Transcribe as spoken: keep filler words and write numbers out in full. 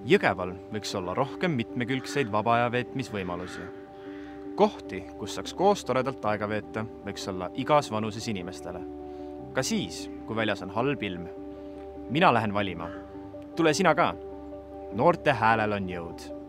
Jõgeval võiks olla rohkem mitmekülgseid vaba aja veetmisvõimalusi. Kohti, kus saaks koos toredalt aega veeta, võiks olla igas vanuses inimestele. Ka siis, kui väljas on halb ilm. Mina lähen valima. Tule sina ka. Noorte häälel on jõud.